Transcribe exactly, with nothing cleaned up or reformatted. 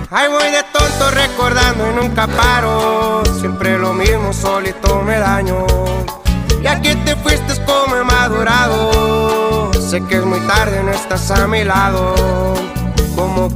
Ahí voy de tonto recordando y nunca paro. Siempre lo mismo, solito me daño. Y aquí te fuiste como he madurado. Sé que es muy tarde, no estás a mi lado. Como